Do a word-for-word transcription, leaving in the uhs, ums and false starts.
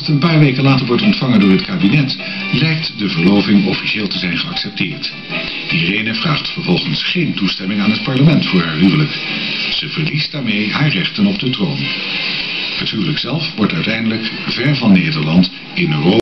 het een paar weken later wordt ontvangen door het kabinet, lijkt de verloving officieel te zijn geaccepteerd. Irene vraagt vervolgens geen toestemming aan het parlement voor haar huwelijk. Ze verliest daarmee haar rechten op de troon. Het huwelijk zelf wordt uiteindelijk ver van Nederland in Rome